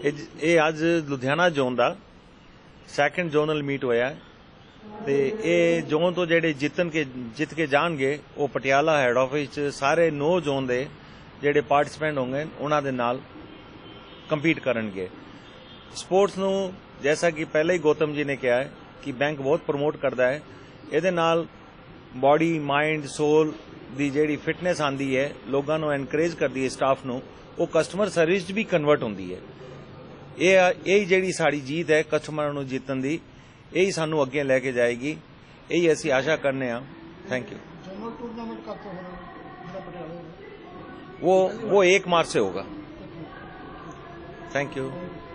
ਇਹ ਅੱਜ ਲੁਧਿਆਣਾ ਜ਼ੋਨ ਦਾ ਸੈਕੰਡ ਜ਼ੋਨਲ ਮੀਟ ਹੋਇਆ ਤੇ ਇਹ ਜ਼ੋਨ ਤੋਂ ਜਿਹੜੇ ਜਿੱਤ ਕੇ ਜਾਣਗੇ ਉਹ ਪਟਿਆਲਾ ਹੈਡ ਆਫਿਸ 'ਚ ਸਾਰੇ 9 ਜ਼ੋਨ ਦੇ ਜਿਹੜੇ ਪਾਰਟਿਸਪੈਂਟ ਹੋਣਗੇ ਉਹਨਾਂ ਦੇ ਨਾਲ ਕੰਪੀਟ ਕਰਨਗੇ। ਸਪੋਰਟਸ ਨੂੰ जैसा कि पहले ही गौतम जी ने कहा है कि बैंक बहुत प्रमोट करता है, ਇਹਦੇ ਨਾਲ बॉडी माइंड सोल ਦੀ ਜਿਹੜੀ ਫਿਟਨੈਸ ਆਂਦੀ है लोगों ਨੂੰ एनकरेज करती है, स्टाफ ਨੂੰ ਉਹ कस्टमर सर्विस 'ਚ भी कन्वर्ट ਹੁੰਦੀ है। ਇਹ ਜਿਹੜੀ ਸਾਡੀ जीत है कस्टमर ਨੂੰ ਜਿੱਤਣ ਦੀ, यही ਸਾਨੂੰ ਅੱਗੇ ਲੈ ਕੇ ਜਾਏਗੀ, यही ਅਸੀਂ आशा करने हैं। Thank you. वो 1 मार्च से होगा। Thank you.